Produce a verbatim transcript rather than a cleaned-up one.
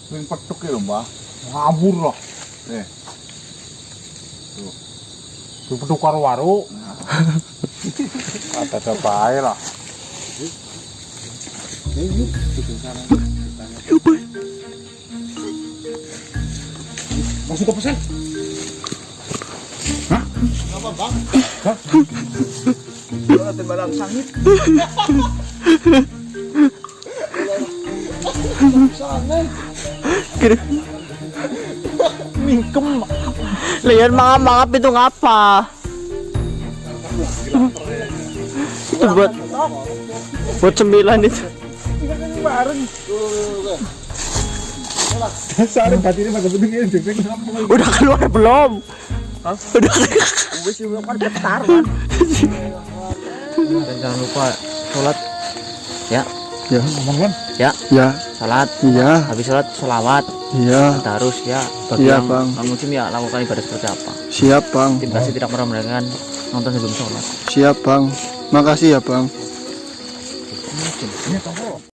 Sing petuk ya lho, Mbah. Ngawur loh. Eh. Tuh. Tuh petuk karo waru. Ada bae lah. Ini Coba. masuk ke pesan. Hah? Kenapa, Bang? Hah? Ada barang sangit. Kira mingkem. Lihat mangap-mangap itu ngapa? Itu buat buat sembilan itu. Bareng. Dasar batinnya mah kepentingan dipeng ngapa? Udah keluar belum? Hah? Udah. Wis kan getar kan. Dan jangan lupa sholat ya. Ya, ngomong kan? Ya, Ya, sholat. iya, Habis sholat sholawat. iya. Harus ya. Bagi Iya, yang Bang. non muslim ya lakukan ibadah seperti apa. Siap, Bang. Tim kasih tidak meremehkan nonton sebelum sholat. Siap, Bang. Makasih ya, Bang.